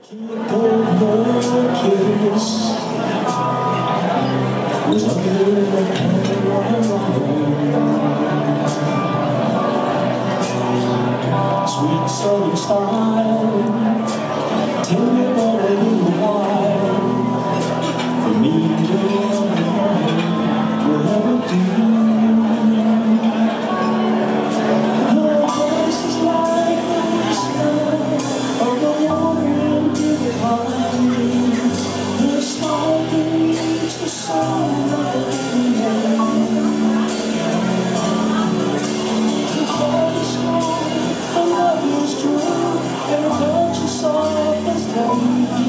Keep over kiss was under the sweet southern style, tender but a little while for me to will ever do. Her voice is like the whisper of the warm behind me. Her smile breathes the sound of the air. Her heart is strong, her love is true, and her touch is soft as rain.